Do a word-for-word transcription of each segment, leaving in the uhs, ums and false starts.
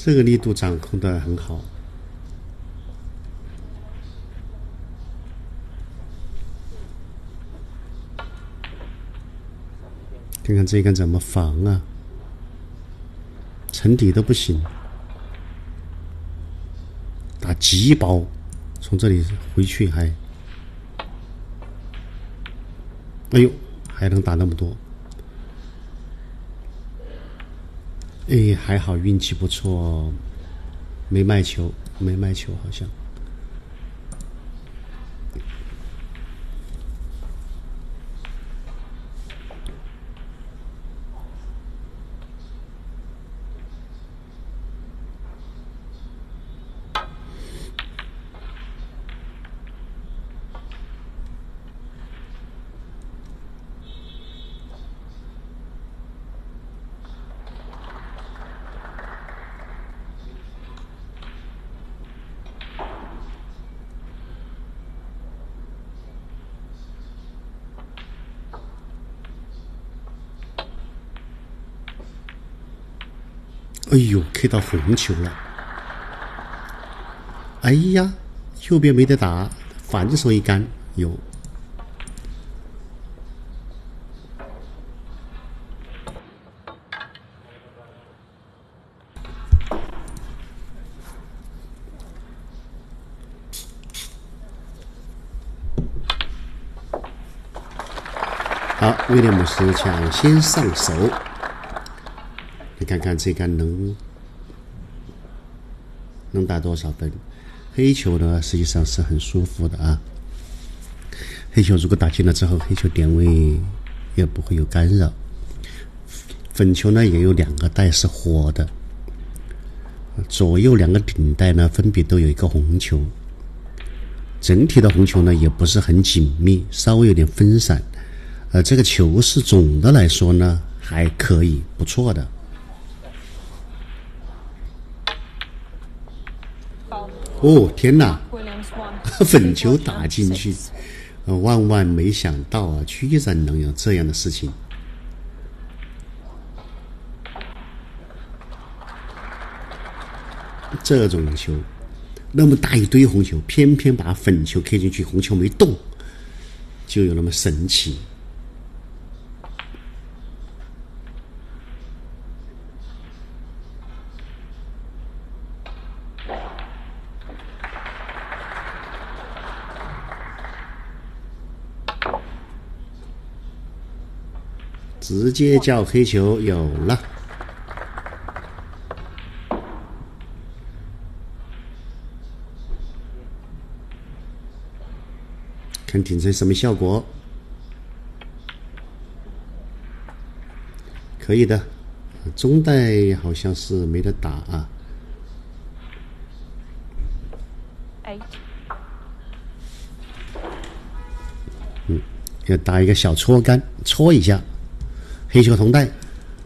这个力度掌控的很好。看看这一杆怎么防啊？沉底都不行，打极薄，从这里回去还，哎呦，还能打那么多。哎，还好运气不错，没卖球，没卖球好像。哎呦 ，K 到红球了！哎呀，右边没得打，反手一杆有。好，威廉姆斯抢先上手。你看看这杆能能打多少分？黑球呢，实际上是很舒服的啊。黑球如果打进了之后，黑球点位也不会有干扰。粉球呢也有两个带是活的，左右两个顶带呢分别都有一个红球。整体的红球呢也不是很紧密，稍微有点分散。呃，这个球是总的来说呢还可以，不错的。哦天哪！粉球打进去，呃，万万没想到啊，居然能有这样的事情。这种球，那么大一堆红球，偏偏把粉球 K 进去，红球没动，就有那么神奇。直接叫黑球有了。看顶成什么效果？可以的，中袋好像是没得打啊。嗯，要打一个小搓杆，搓一下。黑球同袋，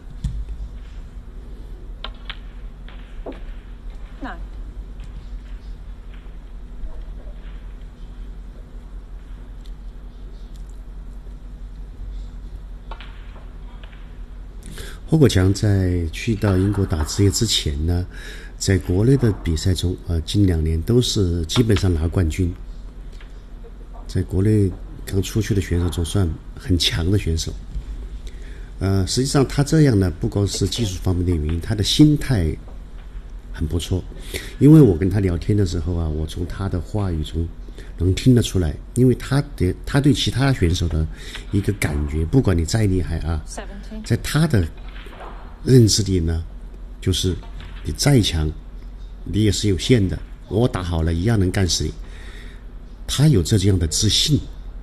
霍国强在去到英国打职业之前呢，在国内的比赛中，呃，近两年都是基本上拿冠军。在国内刚出去的选手中，算很强的选手。呃，实际上他这样呢，不光是技术方面的原因，他的心态很不错。因为我跟他聊天的时候啊，我从他的话语中能听得出来，因为他的他对其他选手的一个感觉，不管你再厉害啊，在他的认知里呢，就是你再强，你也是有限的，我打好了一样能干死你。他有这样的自信。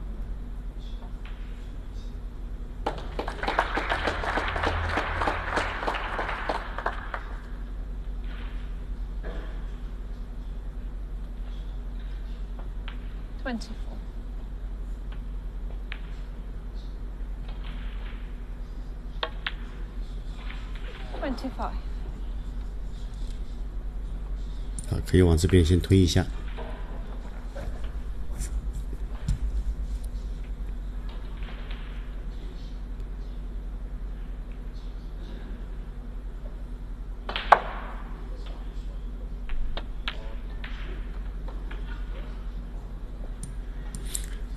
twenty-four. twenty-five. 好，可以往这边先推一下。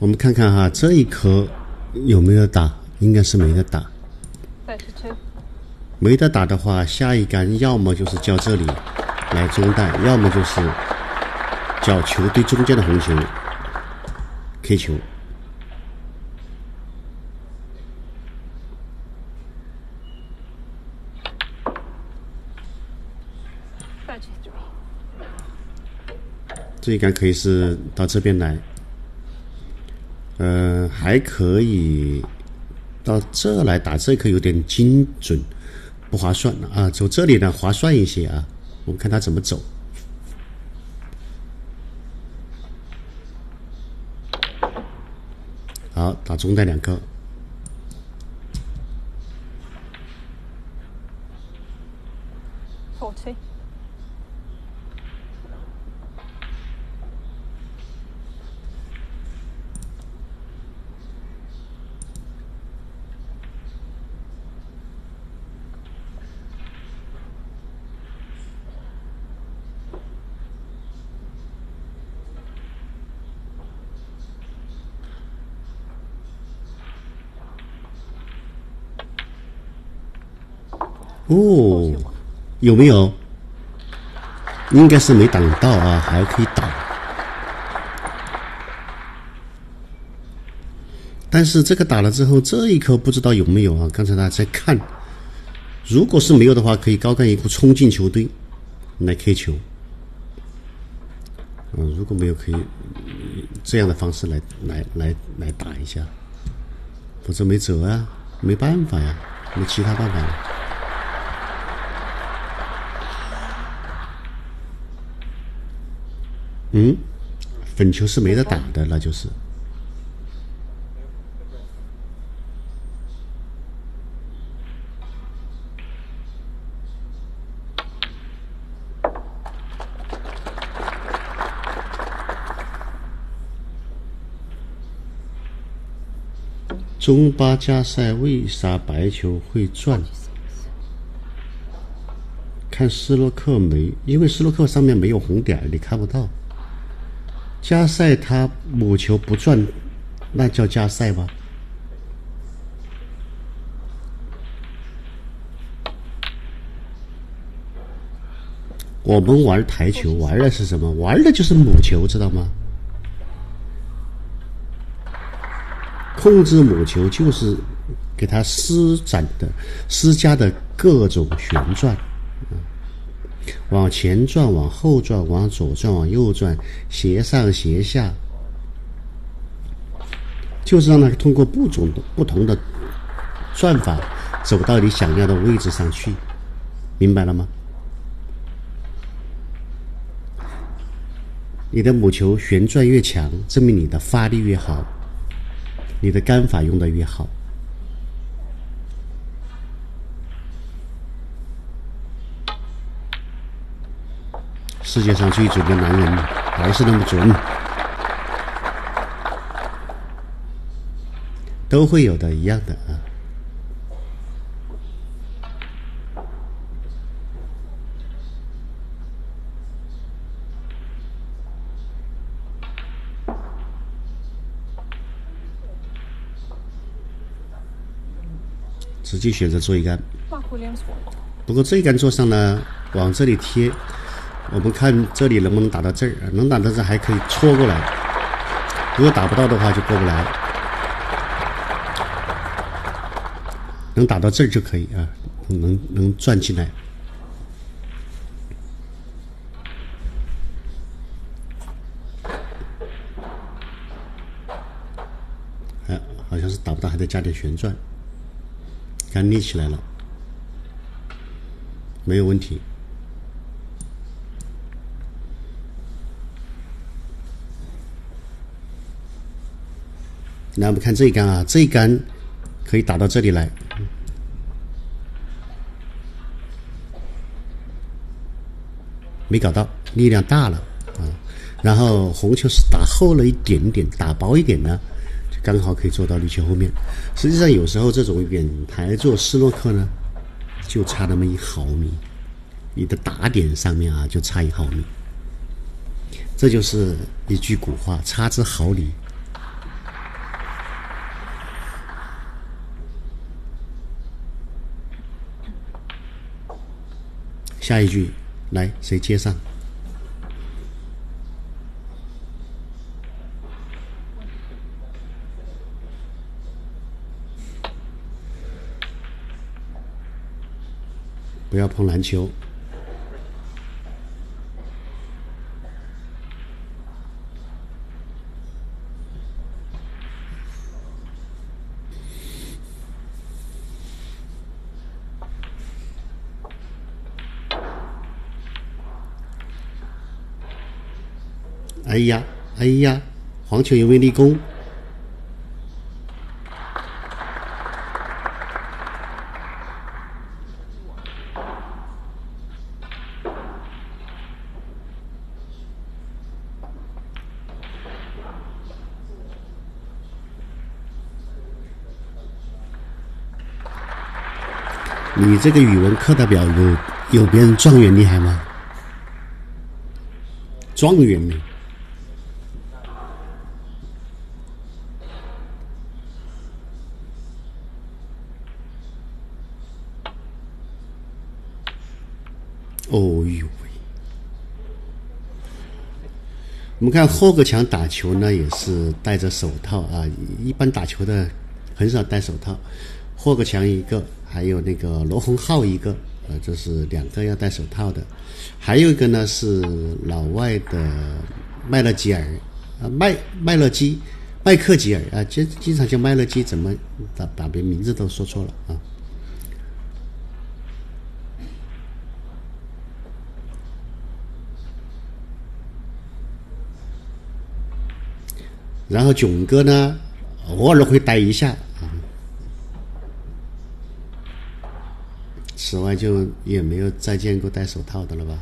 我们看看哈，这一颗有没有打？应该是没得打。 thirty-two. 没得打的话，下一杆要么就是叫这里来中袋，要么就是叫球队中间的红球 K 球。 thirty-three. 这一杆可以是到这边来，呃，还可以到这来打，这颗有点精准，不划算了啊。走这里呢划算一些啊，我们看他怎么走。好，打中袋两颗。 forty. 哦，有没有？应该是没挡到啊，还可以打。但是这个打了之后，这一颗不知道有没有啊？刚才大家在看，如果是没有的话，可以高干一步冲进球队来 K 球。嗯，如果没有，可以这样的方式来来来来打一下，否则没辙啊，没办法呀，没其他办法了。嗯，粉球是没得打的，那就是。中巴加赛为啥白球会转？看斯洛克没，因为斯洛克上面没有红点，你看不到。加赛它母球不转，那叫加赛吗？我们玩台球玩的是什么？玩的就是母球，知道吗？控制母球就是给它施展的、施加的各种旋转。往前转，往后转，往左转，往右转，斜上斜下，就是让它通过不同的不同的转法走到你想要的位置上去，明白了吗？你的母球旋转越强，证明你的发力越好，你的杆法用的越好。世界上最准的男人还是那么准，都会有的，一样的啊。直接选择做一杆，不过这一杆做上呢，往这里贴。我们看这里能不能打到这儿，能打到这儿还可以戳过来，如果打不到的话就过不来，能打到这儿就可以啊，能能转进来。哎，好像是打不到，还得加点旋转，杆立起来了，没有问题。那我们看这一杆啊，这一杆可以打到这里来，没搞到，力量大了啊。然后红球是打厚了一点点，打薄一点呢，就刚好可以做到绿球后面。实际上有时候这种远台做斯洛克呢，就差那么一毫米，你的打点上面啊就差一毫米。这就是一句古话，差之毫厘。 下一局来谁接上？不要碰篮球。哎呀，哎呀，黄球因为立功。你这个语文课代表有有别人状元厉害吗？状元呢？哦呦喂！我们看霍格强打球呢，也是戴着手套啊。一般打球的很少戴手套。霍格强一个，还有那个罗洪浩一个，呃，这是两个要戴手套的。还有一个呢是老外的麦勒吉尔啊，麦麦勒基麦克吉尔啊，经经常叫麦勒基，怎么把把别名字都说错了啊？然后囧哥呢，偶尔会戴一下，嗯，此外就也没有再见过戴手套的了吧？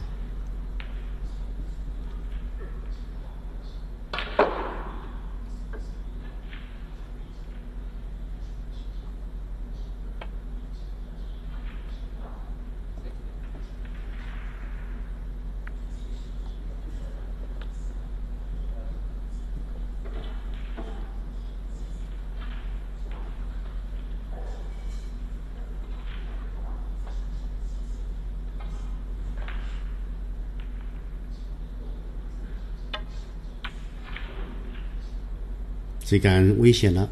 这杆危险了，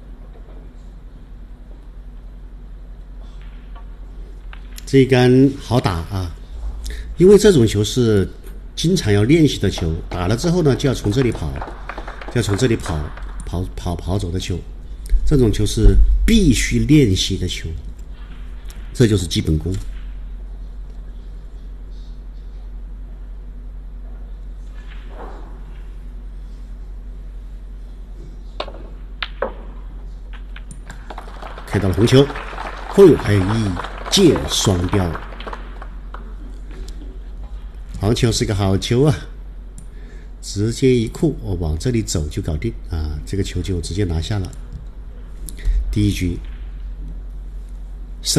这杆好打啊，因为这种球是经常要练习的球，打了之后呢就要从这里跑，就要从这里跑跑跑跑走的球，这种球是必须练习的球，这就是基本功。开到了红球，哦呦，还有一箭双标。黄球是个好球啊，直接一库，我往这里走就搞定啊！这个球就直接拿下了。第一局胜。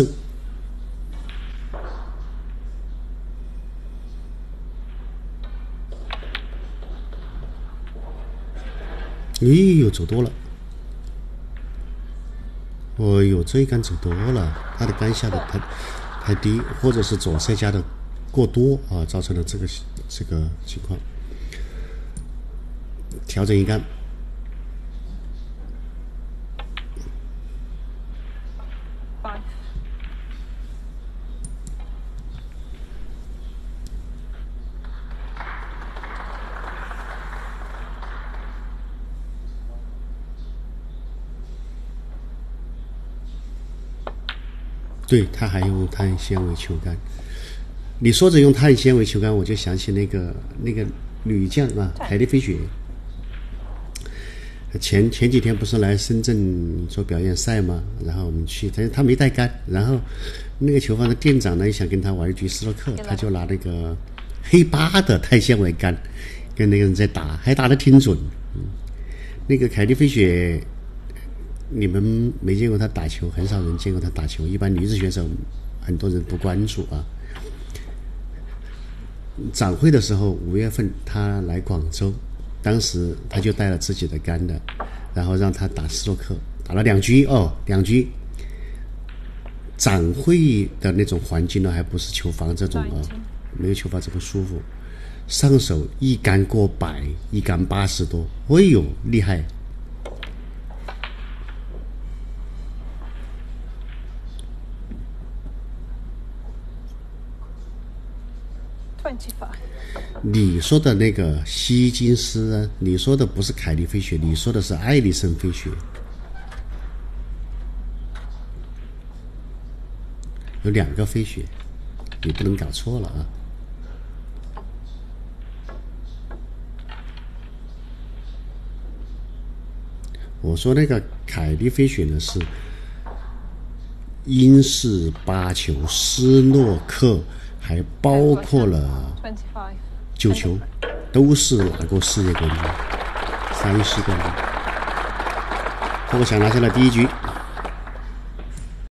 哎呦，走多了。哦呦，这一杆走多了，他的杆下的太太低，或者是左塞加的过多啊，造成了这个这个情况。调整一杆，对，他还用碳纤维球杆。你说着用碳纤维球杆，我就想起那个那个女将啊，凯莉菲雪。前前几天不是来深圳做表演赛嘛，然后我们去，他他没带杆，然后那个球房的店长呢也想跟他玩一局斯诺克，他就拿那个黑八的碳纤维杆跟那个人在打，还打得挺准。嗯，那个凯莉菲雪。你们没见过他打球，很少人见过他打球。一般女子选手，很多人不关注啊。展会的时候，五月份他来广州，当时他就带了自己的杆的，然后让他打斯诺克，打了两局哦，两局展会的那种环境呢，还不是球房这种啊，没有球房这么舒服。上手一杆过百，一杆八十多，哎呦，厉害！你说的那个希金斯，你说的不是凯利飞雪，你说的是艾利森飞雪，有两个飞雪，你不能搞错了啊！我说那个凯利飞雪呢是英式八球，斯诺克，还包括了九球，都是拿过世界冠军，三世冠军。霍国强拿下了第一局。